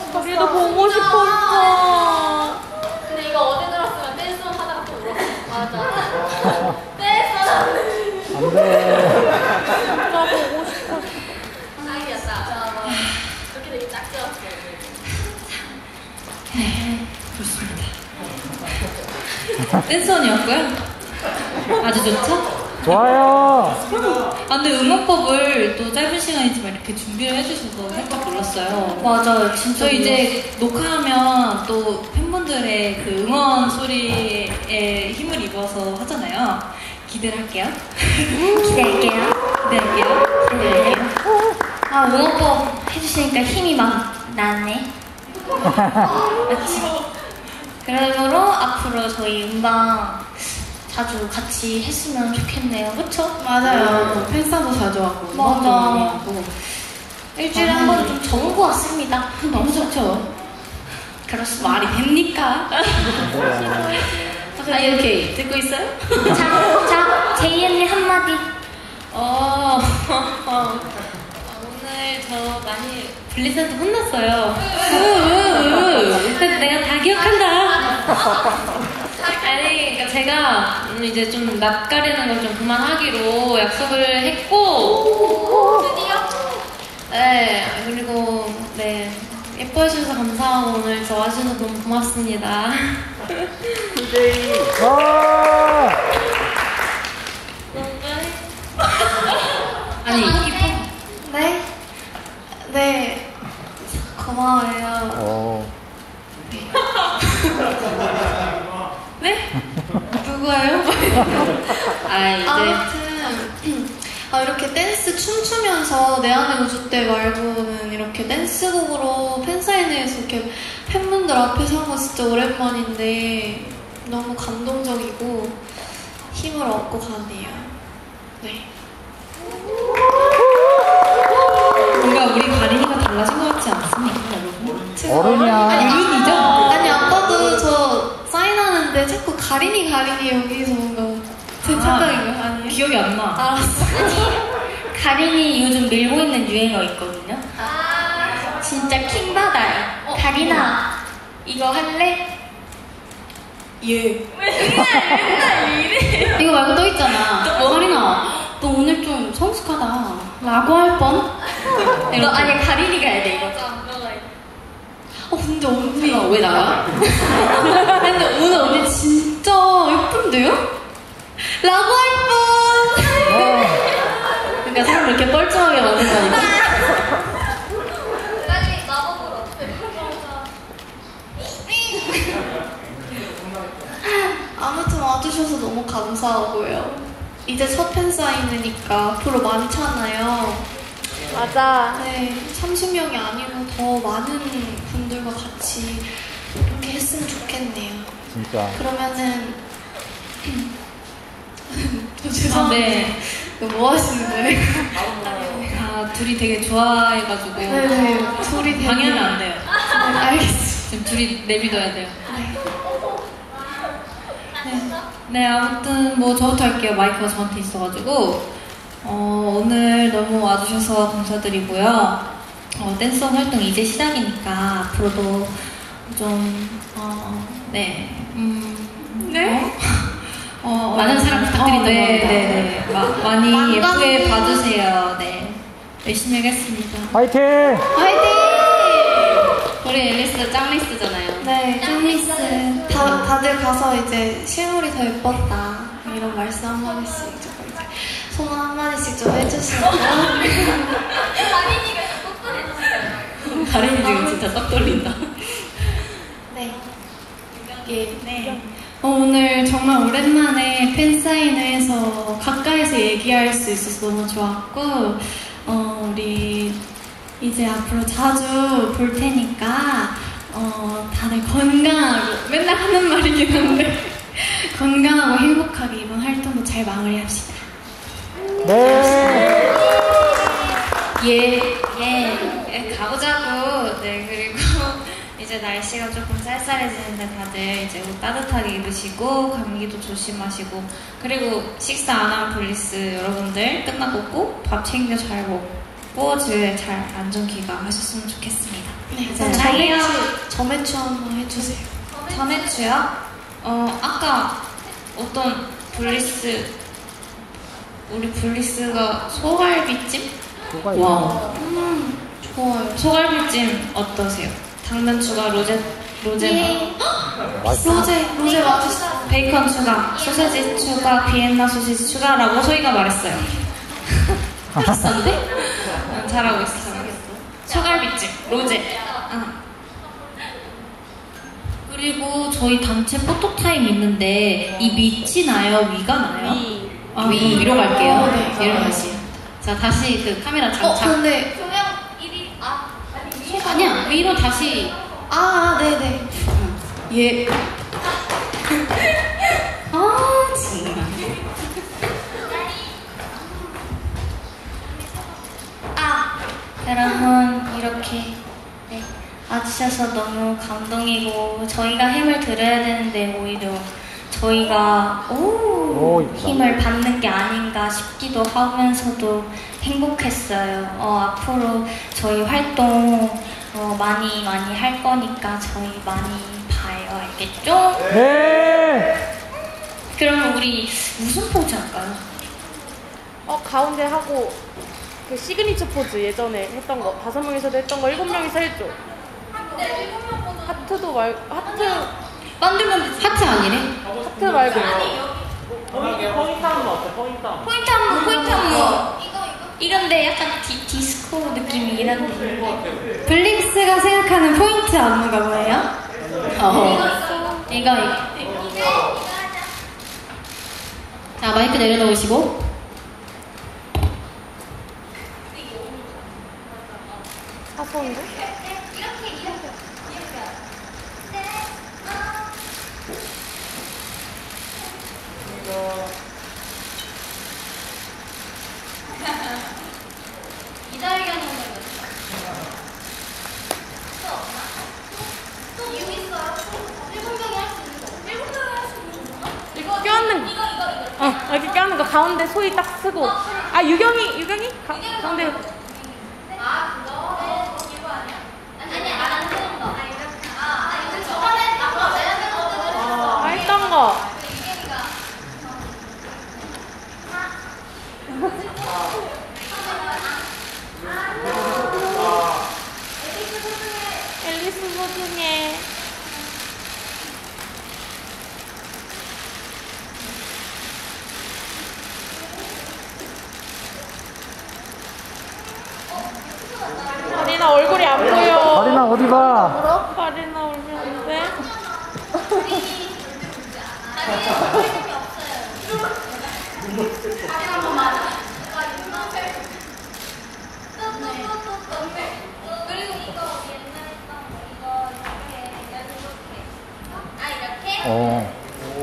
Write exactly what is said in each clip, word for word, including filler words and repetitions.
싶었어. 우리도 보고 싶었어. 근데 이거 어제 들었으면 댄스 하다가 또 울었어. 맞아. 댄스 안 돼. 나 보고 싶었어. 짱이었다. 이렇게 되게 작게 왔어. 네, 그렇습니다. 댄스원이었고요. 아주 좋죠? 좋아요. 아, 근데 음악법을 또 짧은 시간이지만 이렇게 준비를 해주셔서 생각 놀랐어요. 맞아요, 진짜. 저 이제 녹화하면 또 팬분들의 그 응원 소리에 힘을 입어서 하잖아요. 기대를 할게요. 기대할게요. 기대할게요. 기대할게요. 아, 응원법 해주시니까 힘이 막 나네. 그렇지. 그러므로 앞으로 저희 음방 자주 같이 했으면 좋겠네요. 그쵸? 맞아요. 팬싸도 자주 하고. 맞아. 많이 하고. 일주일에 한 번 좀 적은 것 같습니다. 너무 좋죠. 그렇습니다. 말이 됩니까? 아, 이렇게 듣고 있어요? 자, 자, 제이언니 한마디. 어, 어, 오늘 저 많이 블리자드 혼났어요. 근데 내가 다 기억한다. 아니, 그러니까 제가 이제 좀 낯가리는 걸 좀 그만하기로 약속을 했고, 드디어? 네, 그리고 네 예뻐해 주셔서 감사하고 오늘 저 와주셔서 너무 고맙습니다. 디제이. 와. 아니 이뻐. 네? 네. 고마워요. 어. 네? 누구예요? 아 이제 아무튼 아, 이렇게 댄스 춤추면서 내 안의 우주 때 말고는 이렇게 댄스곡으로 팬사인회에서 이렇게 팬분들 앞에서 한 거 진짜 오랜만인데 너무 감동적이고 힘을 얻고 가네요. 네. 뭔가 우리 가린이가 달라진 것 같지 않습니까, 여러분? 어른이야. 아니, 어른이죠? 아니 아까도 저 사인하는데 자꾸 가린이 가린이 여기서 뭔가 제 착각인 거 아니에요? 기억이 안 나. 알았어. 가린이 요즘 밀고 있는 유행어 있거든요. 아, 진짜 킹받아요. 어, 가린아, 이거 할래? 예. 이거 말고 또 있잖아. 가린아, 너 오늘 좀 성숙하다. 라고 할 뻔? 너 아니, 가린이가 해야 돼, 이거. 어, 근데 언니. 어, 왜 나가? 근데 오늘 언니 진짜 예쁜데요? 라고 할 뻔! 그러니까 사람 이렇게 뻘쭘하게 만든 거니까. 빨리 나보고 어떻게 아무튼 와주셔서 너무 감사하고요. 이제 첫 팬사인회니까 앞으로 많잖아요. 맞아. 네, 삼십 명이 아니고 더 많은 분들과 같이 이렇게 했으면 좋겠네요. 진짜. 그러면은 저 아, 죄송한데 네. 이거 뭐 하시는 거예요? 아, 둘이 되게 좋아해가지고. 네네, 둘이 되게 방해하면 안 돼요. 네, 알겠습니다. 지금 둘이 내비둬야 돼요. 네. 네. 네, 아무튼 뭐 저부터 할게요. 마이크가 저한테 있어가지고. 어, 오늘 너무 와주셔서 감사드리고요. 어, 댄스원 활동 이제 시작이니까 앞으로도 좀, 어, 네. 음, 네? 어, 어, 많은 사랑 부탁드린다고 네, 합니다. 네, 네. 마, 많이 만감. 예쁘게 봐주세요. 네. 열심히 하겠습니다. 화이팅! 화이팅! 우리 앨리스 짱리스잖아요. 네, 짱리스. 다, 다들 가서 이제 실물이 더 예뻤다. 이런 말씀 한마디씩 조금 이제 소문 한마디씩 좀 해주시고. 가린이가 또 가린이 지금 진짜 싹 떨린다. 네. 예, 네. 어, 오늘 정말 오랜만에 팬사인회에서 가까이서 얘기할 수 있어서 너무 좋았고, 어, 우리 이제 앞으로 자주 볼 테니까, 어, 다들 건강하고, 맨날 하는 말이긴 한데, 건강하고 행복하게 이번 활동도 잘 마무리합시다. 네. 예, 예, 예, 가보자고. 네, 그리고 이제 날씨가 조금 쌀쌀해지는데 다들 이제 옷 따뜻하게 입으시고 감기도 조심하시고 그리고 식사 안 한 블리스 여러분들 끝나고 꼭 밥 챙겨 잘 먹, 포즈 잘 안전 귀가하셨으면 좋겠습니다. 네, 이제 그럼 라이어 저매추, 저매추 한번 해주세요. 자매추요? 어 아까 어떤 블리스 우리 블리스가 소갈비찜? 소갈비. 와 음, 좋아요. 소갈비찜 어떠세요? 당면 추가 로제 로제 예. 맛있어. 로제, 로제 맛있어. 베이컨 추가 소세지 추가 비엔나 소시지 추가라고 소희가 말했어요. 비싼데? 응, 잘하고 있어 잘하고 있어. 소갈비찜 로제. 응. 그리고 저희 단체 포토타임 있는데 이 밑이 나요? 위가 나요? 위. 아, 위 위로 갈게요. 어, 네. 위로 다시. 자 다시 그 카메라 어, 장착. 근데. 아니야 위로 다시. 아, 아, 네네. 예. 아 정말. 아, 여러분 이렇게 네, 와주셔서 너무 감동이고 저희가 힘을 드려야 되는데 오히려 저희가 오, 오, 이쁘다. 힘을 받는 게 아닌가 싶기도 하면서도 행복했어요. 어, 앞으로 저희 활동 어, 많이 많이 할 거니까 저희 많이 봐요. 알겠죠? 네. 그러면 우리 무슨 포즈 할까요? 어 가운데 하고 그 시그니처 포즈 예전에 했던 거 다섯 명이서도 했던 거 일곱 명이서 해줘. 하트도 말고 하트 만들면 하트 아니래? 하트 말고 포인트 안무, 포인트 안무. 이런데 약간 디, 디스코 느낌이 이런데. 블릭스가 생각하는 포인트 안무가 뭐예요? 어. 이거, 이거. 자, 마이크 내려놓으시고. 사소한데? 이거 껴안는 어 이렇게 껴안는 거 가운데 소희 딱 쓰고 아 유경이 유경이 가, 가운데 아 했던 거 앨리스 소중해. 바리나 얼굴이 안 보여. 바리나 어디 봐? 바리나 얼굴 안 돼? 어.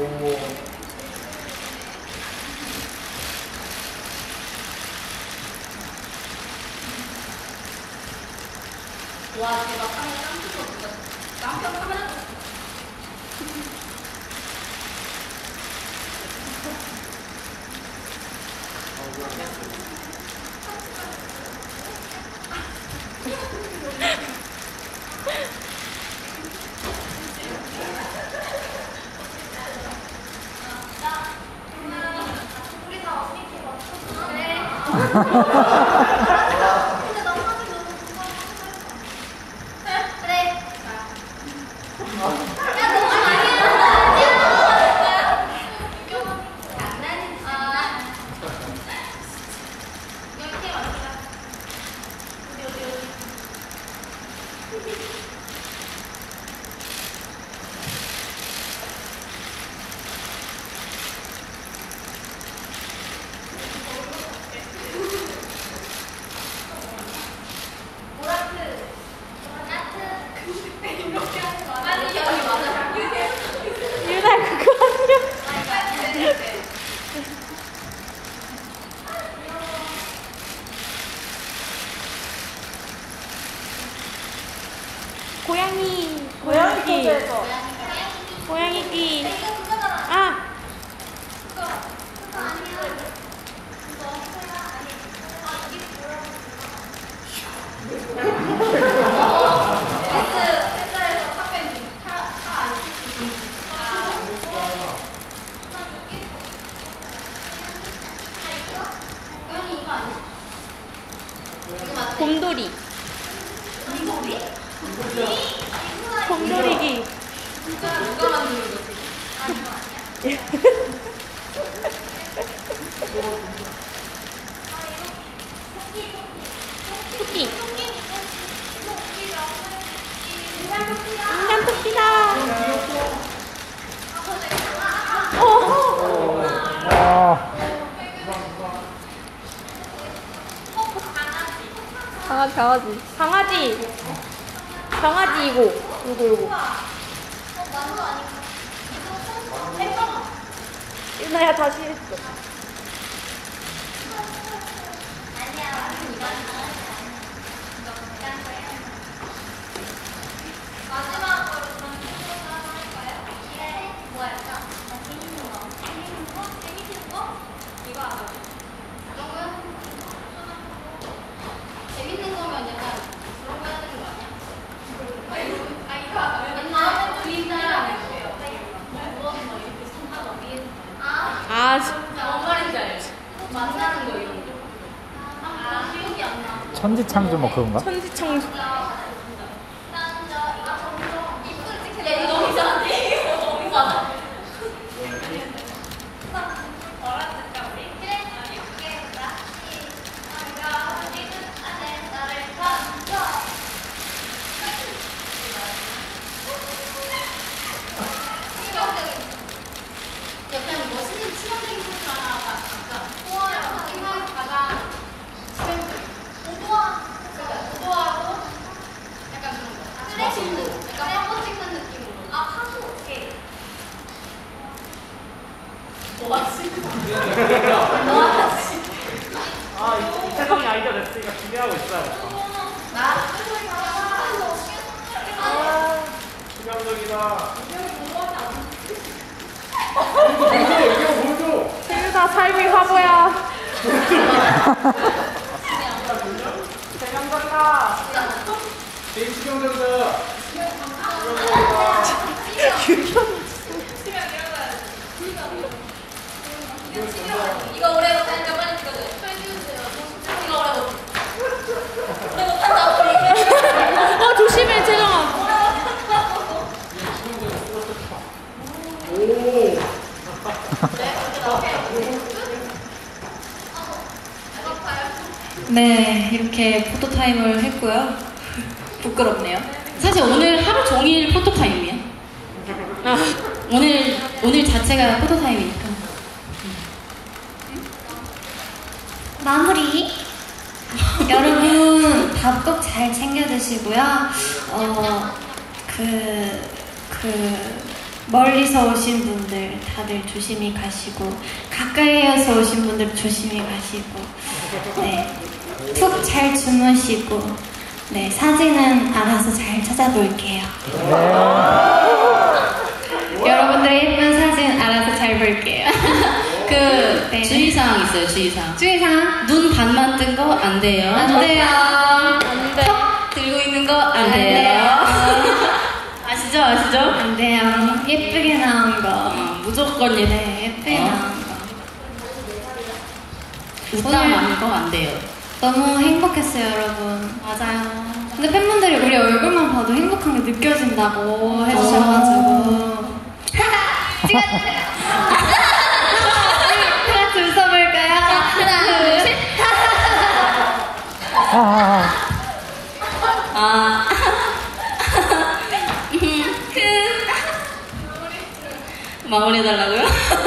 유나 그거 아니야? 고양이 고양이 고양이기 아 곰돌이기. 누가 만드는 거지? 토끼. 인간 토끼다. 어. 아, 강아지, 강아지. 강아지. 강아지 이거. 이거, 이거. 유나야 다시 했어. 재밌는 거면 약간 그런 거 해야 되는 거 아니야? 아 이거 옛날에 그림자랑 아, 뭔 말인지 알지? 만나는 거 이런 거. 아 기억이 안 나. 천지창조 뭐 그런가? 천지창조. 야 이거 너무 이상한데? 이거 너무 이상하다. 약간 멋있는 치명적인 소리 하나가 진짜 소화랑 생각에서 가장 치명적인 도도하 그러니까 도도하고 약간 그런 거 트레 찍는 약간 화보 찍는 느낌으로 아 화보 오케이 뭐하지? 뭐하지? 아, 이 세상에 아이디어 냈으니까 기대하고 있어요. 나? 아 치명적이다. 세유다 삶이 화보야. 대명적이다. 제일 치명적이다. 이거 오래 못하니까 빨리 찍어줘. 빨리 찍어주세요. 이거 오래 못. 오래 못한다. 우리. 어, 조심해, 재정아. 네, 이렇게 포토타임을 했고요. 부끄럽네요. 사실 오늘 하루 종일 포토타임이야. 오늘, 오늘 자체가 포토타임이니까. 마무리. 여러분 밥 꼭 잘 챙겨 드시고요. 어, 그, 그 멀리서 오신 분들 다들 조심히 가시고 가까이에서 오신 분들 조심히 가시고 네, 푹 잘 주무시고 네, 사진은 알아서 잘 찾아볼게요. 여러분들의 예쁜 사진 알아서 잘 볼게요. 그 네. 주의사항 있어요. 주의사항. 주의사항. 눈 반만 뜬 거 안 돼요. 안 돼요. 안 돼. 턱 들고 있는 거 안 안 돼요. 돼요. 아시죠? 아시죠? 안 돼요. 예쁘게 나온 거. 어, 무조건 예뻐. 네, 예쁘게 어. 나온 거. 웃다 오늘- 마는 거 안 돼요. 너무 행복했어요, 여러분. 맞아요. 근데 팬분들이 우리 얼굴만 봐도 행복한 게 느껴진다고 해주셔가지고. 찍어주세요. 같이 웃어볼까요? 하나, 둘, 셋. 아, 아. 마무리 해달라고요?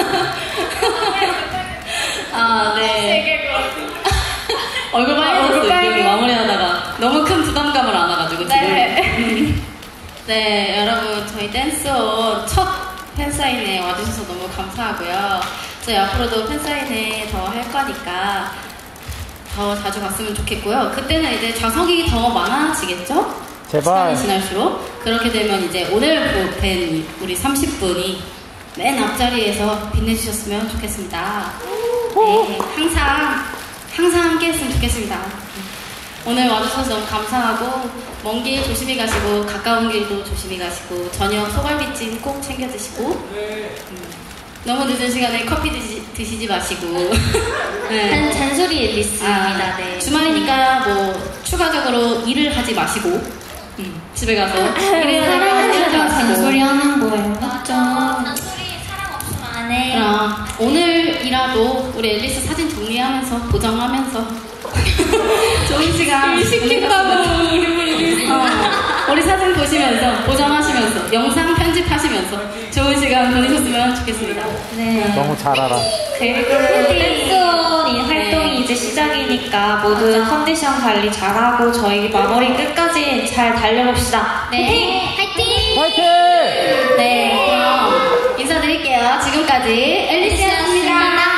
아, 네. 얼굴 빨개졌어요. 얼굴 빨개. 이렇게 마무리하다가 너무 큰 부담감을 안아가지고 지금. 네. 네, 여러분 저희 댄스온 첫 팬사인회 와주셔서 너무 감사하고요. 저희 앞으로도 팬사인회 더 할 거니까 더 자주 갔으면 좋겠고요. 그때는 이제 좌석이 더 많아지겠죠? 제발. 시간이 지날수록 그렇게 되면 이제 오늘 뵌 우리 삼십 분이 맨 앞자리에서 빛내주셨으면 좋겠습니다. 네, 항상 항상 함께했으면 좋겠습니다. 오늘 와주셔서 너무 감사하고 먼 길 조심히 가시고 가까운 길도 조심히 가시고 저녁 소갈비찜 꼭 챙겨 드시고 음, 너무 늦은 시간에 커피 드시, 드시지 마시고 네. 잔, 잔소리 리스트입니다. 아, 네. 주말이니까 뭐 추가적으로 일을 하지 마시고 응, 집에 가서 사랑하니까 잔소리 하는 거예요. 맞죠? 잔소리 사랑 없으면 안 해. 그럼 오늘이라도 우리 앨리스 사진 정리하면서 보정하면서 좋은 시간 일 시킨다고 어, 우리 사진 보시면서 보정하시면서 영상 편집하시면서 좋은 시간 보내셨으면 좋겠습니다. 네. 너무 잘 알아. 그리고 댄스원이 활동이 이제 시작이니까 모두 컨디션 관리 잘하고 저희 마무리 끝까지 잘 달려봅시다. 네, 화이팅! 화이팅! 네, 그럼 인사드릴게요. 지금까지 앨리스였습니다.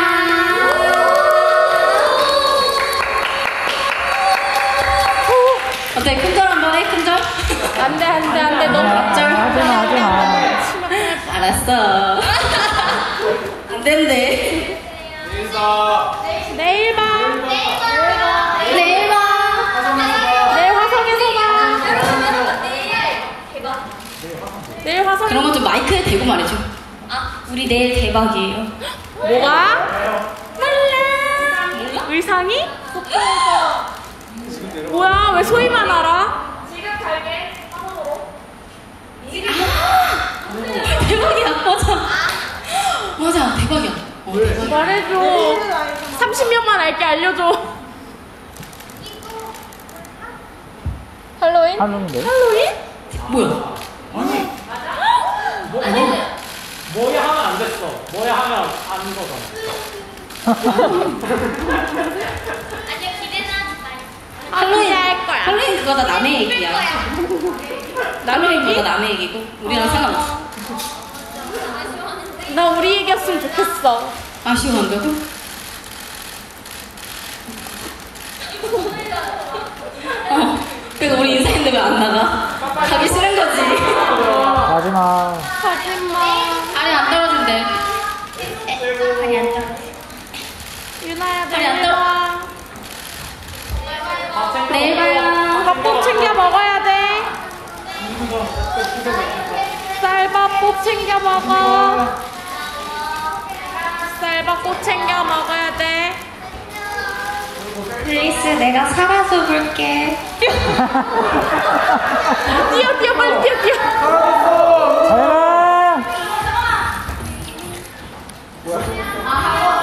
어때? 큰절 한번 해, 큰절? 안돼 안돼 안돼 너무 갑절? 하지마, 하지마. 알았어. 안 된대. 내일 봐. 내일 봐. 내일 화성에서 봐. 내일 화성. 그런 거 좀 마이크에 대고 말해줘. 아, 우리 내일 대박이에요. 뭐가? 몰라. 의상이? 뭐야? 왜 소희만 알아? 대박이야. 맞아. 맞아. 대박이야. 어, 대박이야. 말해줘. 삼십 명만 알게 알려줘. 할로윈? 할로윈데? 할로윈? 뭐야? 뭐, 뭐, 뭐야 하면 안 됐어. 뭐야 하면 안 거잖아. 아니야, 기대는 하지 마. 할로윈 할 거야. 할로윈 그거 다 남의 얘기야. 할로윈 그거 다 남의 얘기고 우리랑 상관없어. 나 우리 얘기였으면 좋겠어. 아쉬워한다고? 어. 그래서 우리 인사했는데 왜 안 나가? 가기 싫은 거지. 마지막. 하지마. 다리 안 떨어진대. 아니, 안 떨어져. 유나야, 다리 안 내일 떨어. 봐. 내일 봐요. 밥 꼭 챙겨 먹어야 돼. 쌀밥 꼭 챙겨 먹어. 쌀밥 꼭 챙겨 먹어야 돼. 앨리스, 내가 살아서 볼게. 뛰어, 뛰어, 빨리 뛰어, 뛰어. 자연아!